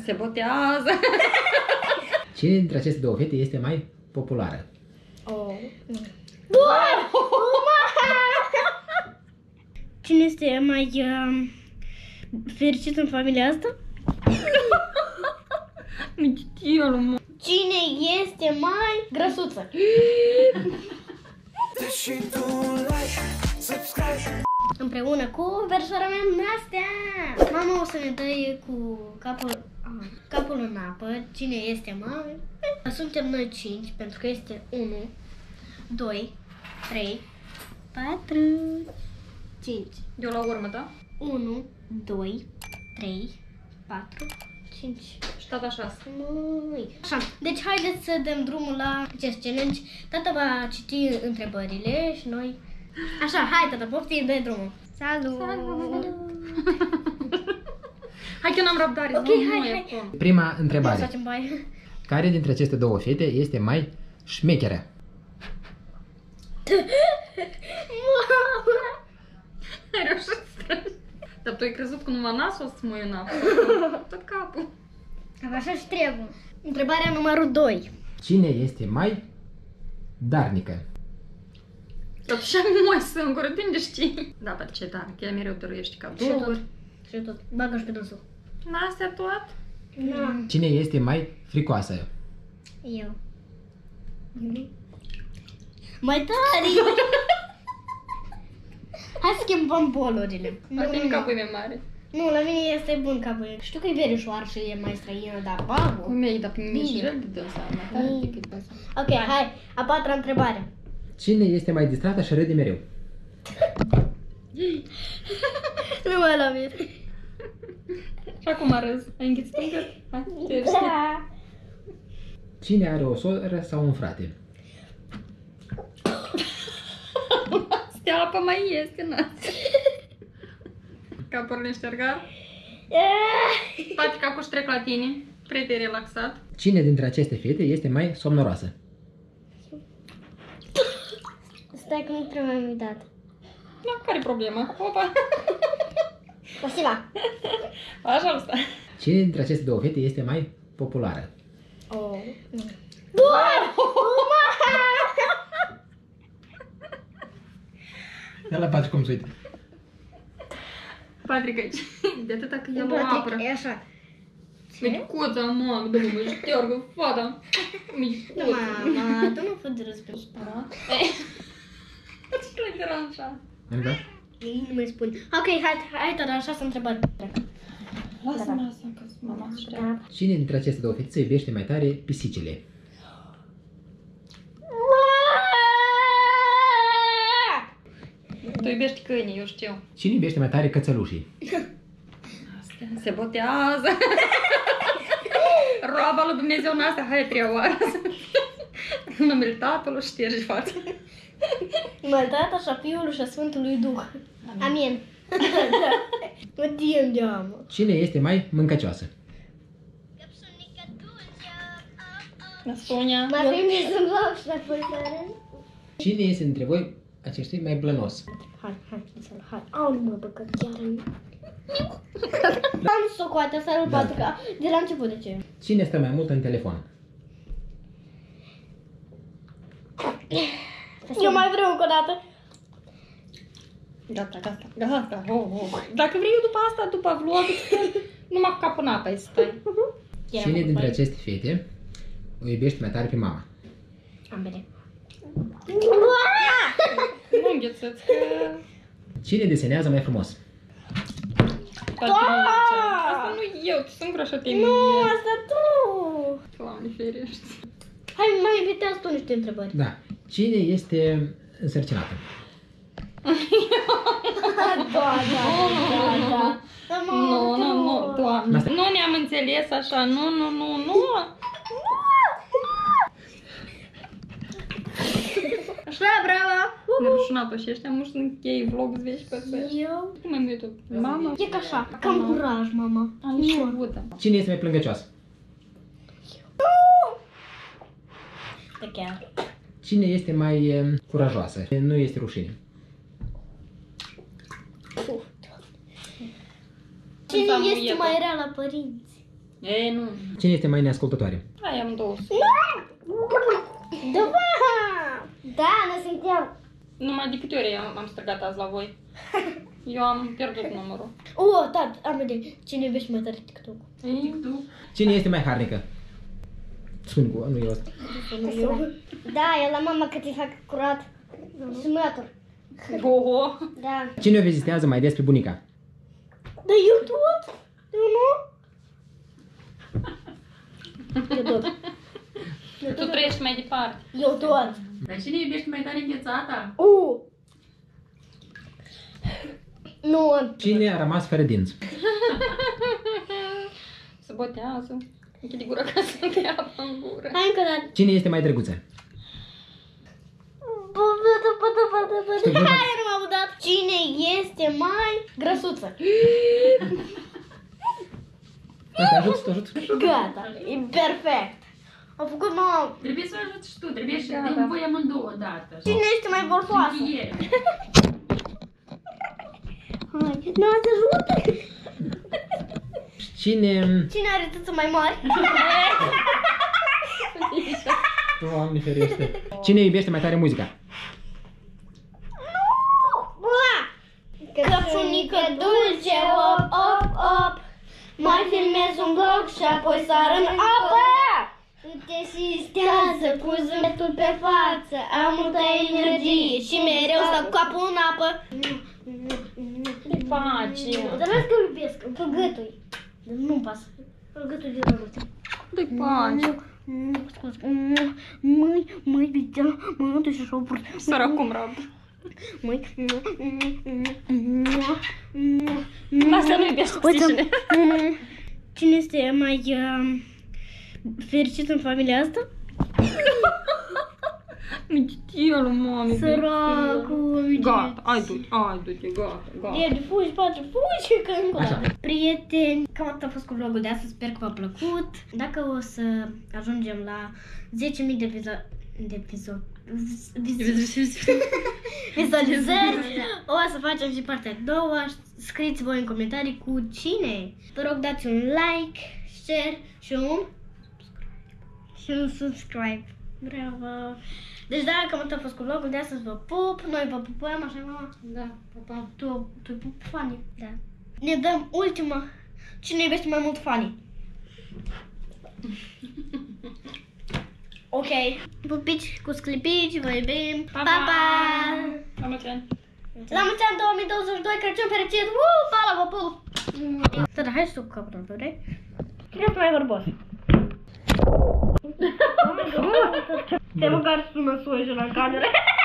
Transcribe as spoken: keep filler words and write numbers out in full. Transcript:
Se botează. Cine dintre aceste două fete este mai populară? Oh. Doar! Cine este mai uh, fericit în familia asta? Cine este mai grăsuță? Împreună cu versoara mea Nastea. Mama o să ne dă cu capul, ah, capul în apă. Cine este mai? Suntem noi cinci, pentru că este unu, doi, trei, patru, cinci. Eu la urmă, da? unu, doi, trei, patru, cinci. Și tata șase. Măi. Așa, deci haideți să dăm drumul la acest challenge. Tata va citi întrebările și noi... Așa, hai tata, poftim, dă drumul. Salut! Salut. Hai că n-am răbdare. Ok, nu, hai, nu hai. hai. Prima Să întrebare. facem baie. Care dintre aceste două fete este mai șmecheră? Ai reușit strâns. Dar tu ai crezut că numai nasul o să mă în apă. Tot capul. Așa și trebuie. Întrebarea numărul doi. Cine este mai darnică? Dar tu și moi singură, de unde știi? Da, dar ce tare, că ea mereu dăruiește Și tot. cadouri. Și tot. Bagă și pe dânsul. N-astea tot? Da. Cine este mai fricoasă? Eu. Mai tare! Hai să schimbăm polurile. Poate în capul e mai mare. Nu, la mine este bun capul. Știu că e verișoară și e mai străină, dar bagă. Cum e, dar pe mine și Bine. el de dă seama, mai tare decât pe asta. Ok, hai. A patra întrebare. Cine este mai distrată și râde mereu? Nu mai la mine. Și acum râzi. Ai înghițit în gât? Hai, ce ești? Cine are o soră sau un frate? Stea apă mai este, n Capul înștergat. Spate capul și trec la tine. Prieten relaxat. Cine dintre aceste fete este mai somnoroasă? Stai că nu trebuie mai dat. Da, care-i problema? Opa! Vasila. Așa sta. Cine dintre aceste două fete este mai populară? Oh. Doar! Ia la Patrick cum se uită. Patrick aici. De atâta că el o Patrick, apără. e așa. Micuța, mamă, dă-mă, mă, șteargă, fata. Micuța. Mama, tu nu fă de râs pe spărat. Ce l-ai deranja? Da? Ei nu mai spun. Ok, hai, hai, tata, așa să întrebări. Lasă-mă asta, că mama se șteargă. Cine dintre aceste două fete iubește mai tare pisicile? Tu iubești câinii, eu știu. Cine iubește mai tare cățălușii? Astea se botează. Roaba lui Dumnezeu n-astea, hai trei oară. În numele Tatălui ștergi fața. Numele Tatăl și a Fiului și a Sfântului Duh. Amin. Mă tiem de amă. Cine este mai mâncăcioasă? Sonia. Mai bine să-mi luau și la păsare. Cine este dintre voi aceștia mai blănos? Hai, hai, să-l hai. Au, nu mă băcă chiar în... Am socoate, să nu poate că... De la început, de ce? Cine stă mai mult în telefon? Eu mai vreau încă o dată. Gata, gata, gata. Oh, oh. Dacă vrei eu după asta, după vlog, numai cu capul în apă ai să stai. Cine dintre aceste fete o iubește mai tare pe mama? Ambele. Nu înghețăți că... Cine desenează mai frumos? Patricia. Asta nu eu, tu singură așa te-ai Nu, mânghiat. asta tu. Doamne ferești. Hai, mai invitează tu niște întrebări. Da. Cine este însărcinată? Da, da, da, da. Nu, nu, nu, Doamne. Nu ne-am înțeles așa, nu, nu, nu, nu. Așa, bravo. Ne rușina pe și ăștia, nu știu, închei vlog, îți vezi pe ăsta. Eu? Cum mai tu? Mama? E ca așa. Cam curaj, mama. Am nici avută. Cine este mai plângăcioasă? De chiar. Cine este mai eh, curajoasă? Nu este rușine. Cine este mai rea la părinți? E, nu. Cine este mai neascultătoare? Hai, am două. Da, da, nu sunt eu. Numai de câte ori am, am strigat azi la voi? Eu am pierdut numărul. Oh, da, am idee. Cine iubește mai tare TikTok-ul? Ei, tu? Cine este mai harnică? Spune cu, nu eu asta. Da, eu la mama cât îi fac curat. Și mătur. Oho! Da. Cine o vizitează mai des pe bunica? Da, eu tot. Eu nu. Eu tot. Tu trăiești mai departe. Eu tot. Dar cine iubește mai tare înghețata? Uh. Nu. Cine a rămas fără dinți? Se botează. Închide gura ca să nu te apă în gură. Hai încă o dată. Cine este mai drăguță? Hai, nu m-am udat. Cine este mai grăsuță? Asta ajut, să te ajut. Gata, e perfect. Am făcut mama. Trebuie să o ajuți și tu, trebuie să Gata. dăm voi amândouă odată. Cine este mai borfoasă? Încheiere. Hai, nu te ajută. Cine... Cine are tâță mai mari? Doamne ferește. Cine iubește mai tare muzica? Căpșunică dulce, op, op, op. Mai filmez un vlog și apoi sar în apă. Te sistează cu zâmbetul pe față. Am multă energie și mereu stau cu capul în apă. Pace. Dar las că iubesc, că gâtui. Nu-mi pasă. Gâtui de drăguțe. Dă-i pace. Măi, măi, Vitea, mă, tu și șopuri. Săracum rab. Măi, Asta nu iubești cu cine. Cine este mai uh, fericit în familia asta? Mitielul, mami. Săracul. Gata, hai du-te, hai du-te, gata, gata. E, fugi, patru, fugi, că încă o Așa. dată. Prieteni, cam atât a fost cu vlogul de astăzi, sper că v-a plăcut. Dacă o să ajungem la zece mii de vizualizări, de vizu... vizualizări, o să facem și partea a doua. Scrieți voi în comentarii cu cine. Vă rog, dați un like, share și un și un subscribe. Bravo! Deci da, cam atât a fost cu vlogul de astăzi, vă pup, noi vă pupăm, așa mama? Da, papa. Tu, tu pup Fanny? Da. Ne dăm ultima. Cine iubește mai mult Fanny? Ok. Pupici cu sclipici, vă iubim. Pa, pa! La mulți ani. La mulți ani două mii douăzeci și doi, Crăciun fericit! Uuu, pa la vă pup! Dar hai să cu capul, vrei? Cine este mai vorbos? Te măcar sună soiul la cameră.